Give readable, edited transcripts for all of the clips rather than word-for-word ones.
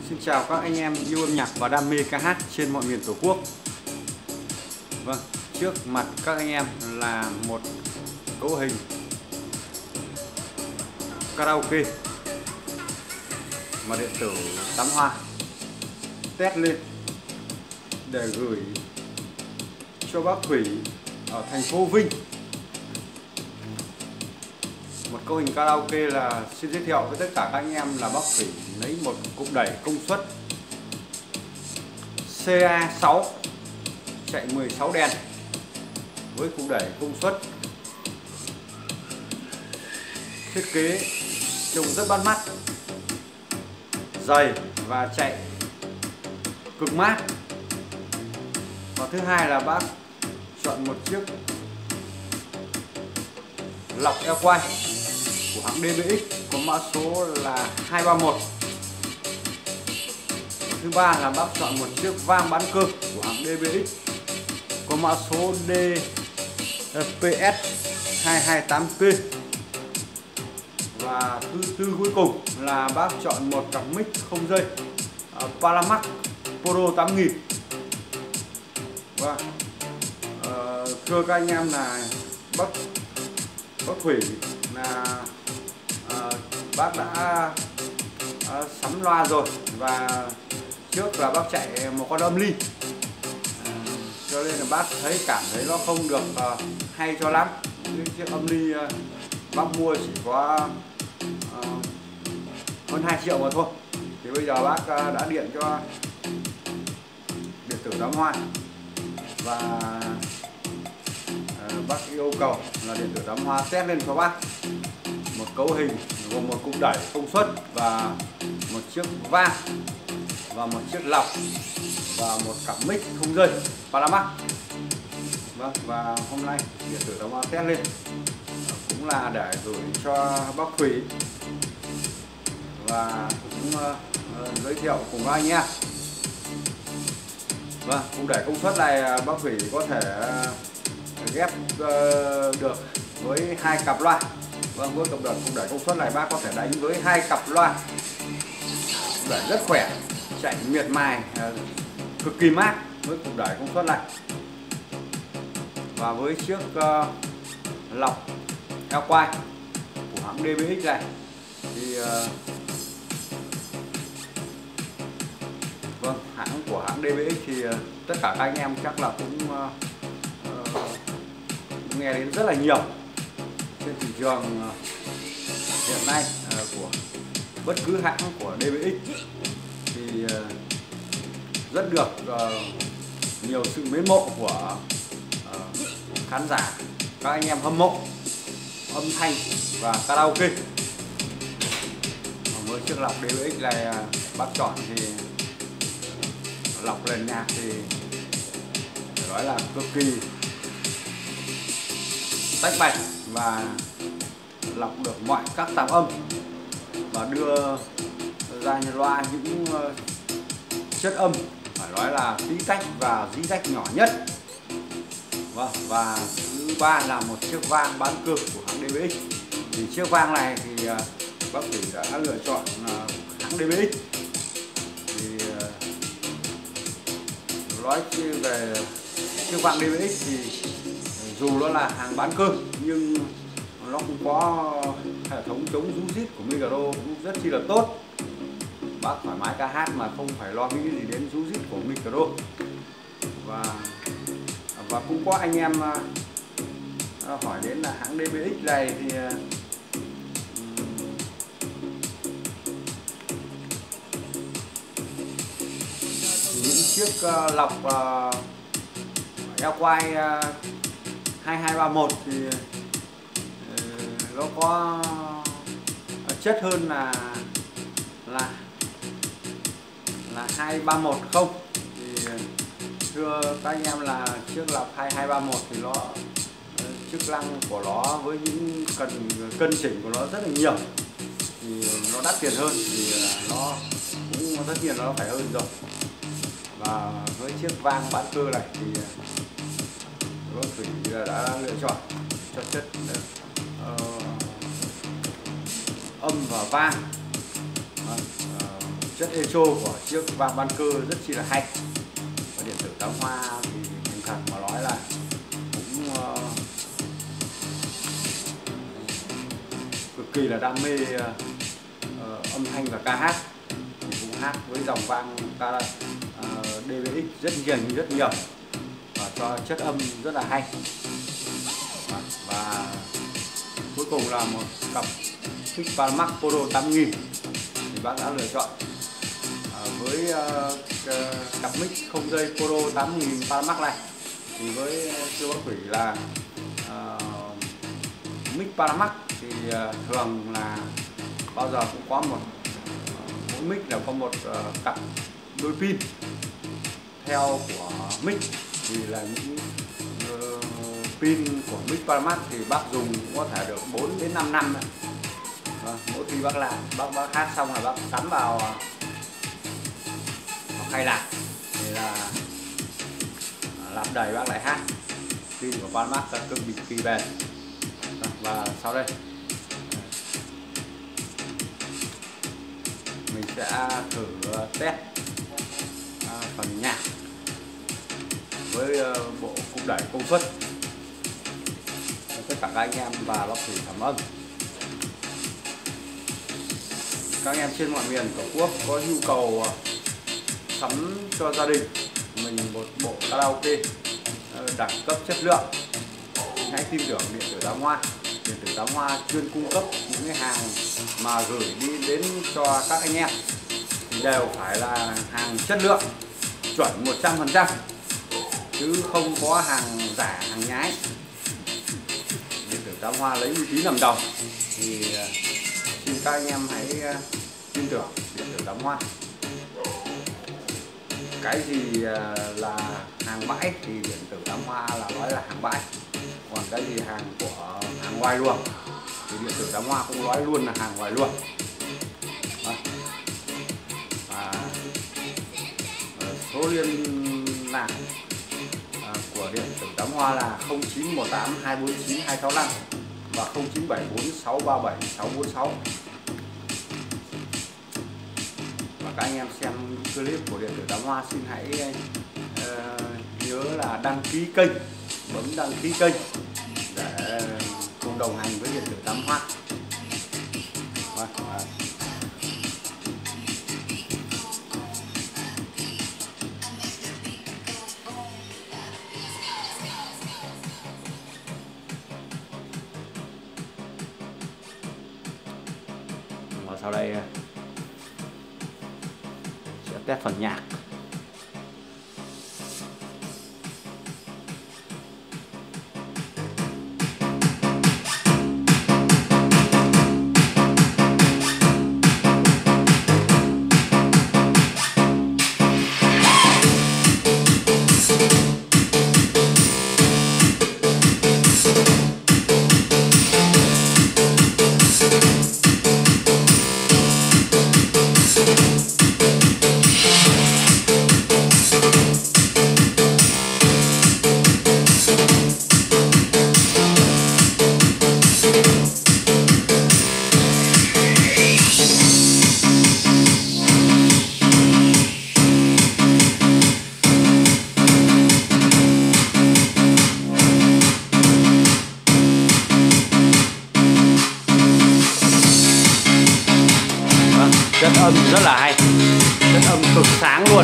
Xin chào các anh em yêu âm nhạc và đam mê ca hát trên mọi miền Tổ quốc. Vâng, trước mặt các anh em là một cấu hình karaoke mà điện tử Tám Hoa test lên để gửi cho bác Thủy ở thành phố Vinh. Một cấu hình karaoke là xin giới thiệu với tất cả các anh em là bác Thủy lấy một cục đẩy công suất CA6 chạy 16 đèn với cục đẩy công suất thiết kế trông rất bắt mắt, dày và chạy cực mát. Và thứ hai là bác chọn một chiếc lọc eo quay của hãng DBX có mã số là 231. Thứ ba là bác chọn một chiếc vang bán cơ của hãng DBX có mã số DPS 228P. Và thứ tư cuối cùng là bác chọn một cặp mic không dây Palamax Pro 8000. Và thưa các anh em là bác Thủy là bác đã sắm loa rồi, và trước là bác chạy một con âm ly, cho nên là bác cảm thấy nó không được hay cho lắm. Cái chiếc âm ly bác mua chỉ có hơn 2 triệu mà thôi. Thì bây giờ bác đã điện cho điện tử Tám Hoa và bác yêu cầu là điện tử Tám Hoa test lên cho bác một cấu hình gồm một cục đẩy công suất và một chiếc vang và một chiếc lọc và một cặp mic không dây Palamax. Vâng, và hôm nay điện tử Tám Hoa test lên cũng là để gửi cho bác Thủy và cũng giới thiệu cùng các anh em. Vâng, cục đẩy công suất này bác Thủy có thể ghép được với 2 cặp loa. Vâng, với cục đẩy công suất này bác có thể đánh với 2 cặp loa. Cục đẩy rất khỏe, chạy miệt mài, cực kỳ mát với cục đẩy công suất này. Và với chiếc lọc eo quai của hãng DBX này thì vâng, hãng của hãng DBX thì tất cả các anh em chắc là cũng nghe đến rất là nhiều trên thị trường hiện nay của bất cứ hãng của DBX thì rất được nhiều sự mến mộ của khán giả, các anh em hâm mộ âm thanh và karaoke. Với chiếc lọc DBX này bác chọn thì lọc lên nhạc thì phải nói là cực kỳ tách bạch và lọc được mọi các tạp âm và đưa ra loa những chất âm phải nói là tí tách và dí tách nhỏ nhất. Vâng, và thứ ba là một chiếc vang bán cơ của hãng DBX. Thì chiếc vang này thì bác Thủy đã lựa chọn hãng DBX. Thì nói về chiếc vang DBX thì dù nó là hàng bán cơ nhưng nó cũng có hệ thống chống rú rít của micro cũng rất chi là tốt. Bác thoải mái ca hát mà không phải lo nghĩ gì đến rú rít của micro. Và cũng có anh em hỏi đến là hãng DBX này thì những chiếc lọc eo quai 2231 thì nó có chất hơn là 231 không? Thì thưa các anh em là chiếc lọc 2231 thì nó chức năng của nó với những cân chỉnh của nó rất là nhiều thì nó đắt tiền hơn, thì nó cũng tất nhiên nó phải hơn rồi. Và với chiếc vang bán cơ này thì bác Thủy đã lựa chọn cho chất âm và vang chất echo của chiếc vàng ban cơ rất chi là hay. Và điện tử tám hoa thì thành thật mà nói là cũng cực kỳ là đam mê âm thanh và ca hát. Thì cũng hát với dòng vang DVX rất nhiều và cho chất âm rất là hay. Và cuối cùng là một cặp mic Paramax Pro 8000 thì bác đã lựa chọn với cặp mic không dây Pro 8000 Paramax này. Thì với siêu bác Thủy là mic Paramax thì thường là bao giờ cũng có mỗi mic là có một cặp đôi pin. Theo của mic thì là những pin của mic Paramax thì bác dùng cũng có thể được 4 đến 5 năm. Mỗi khi bác làm, bác hát xong là bác cắm vào khay lạc thì là làm đầy bác lại hát. Pin của Paramax là cực kỳ bền. Và sau đây mình sẽ thử test phần nhạc với bộ cục đẩy công suất. Tất cả các anh em và bác Thủy cảm ơn. Các anh em trên mọi miền Tổ quốc có nhu cầu sắm cho gia đình mình một bộ karaoke đẳng cấp chất lượng, hãy tin tưởng điện tử Tám Hoa. Điện tử Tám Hoa chuyên cung cấp những cái hàng mà gửi đi đến cho các anh em thì đều phải là hàng chất lượng chuẩn 100%, chứ không có hàng giả, hàng nhái. Điện tử Tám Hoa lấy uy tín làm đầu thì xin các anh em hãy tin tưởng điện tử Tám Hoa. Cái gì là hàng bãi thì điện tử Tám Hoa là nói là hàng bãi, còn cái gì hàng ngoài luồng thì điện tử Tám Hoa cũng nói luôn là hàng ngoài luồng. Số liên lạc của điện tử Tám Hoa là 0918 249 265 và 0974 637 646. Và các anh em xem clip của điện tử Tám Hoa xin hãy nhớ là đăng ký kênh, bấm đăng ký kênh để cùng đồng hành với điện tử Tám Hoa. Và sau đây sẽ test phần nhạc. Chất âm rất là hay, chất âm cực sáng luôn.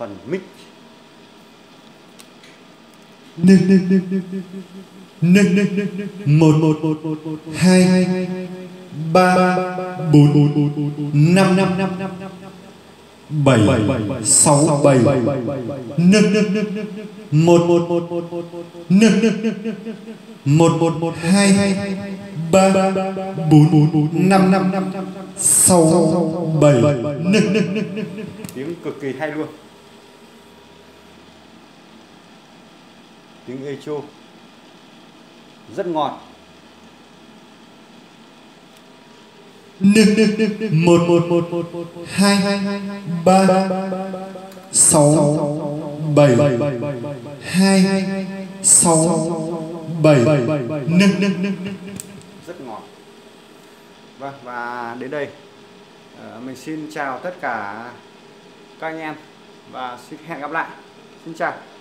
phần mic. Một hai ba bốn năm bảy sáu bảy một hai ba bốn năm sáu bảy. Tiếng cực kỳ hay luôn, tiếng echo rất ngọt. Một hai ba sáu bảy hai sáu bảy. Rất ngọt. Vâng, và đến đây mình xin chào tất cả các anh em và xin hẹn gặp lại. Xin chào.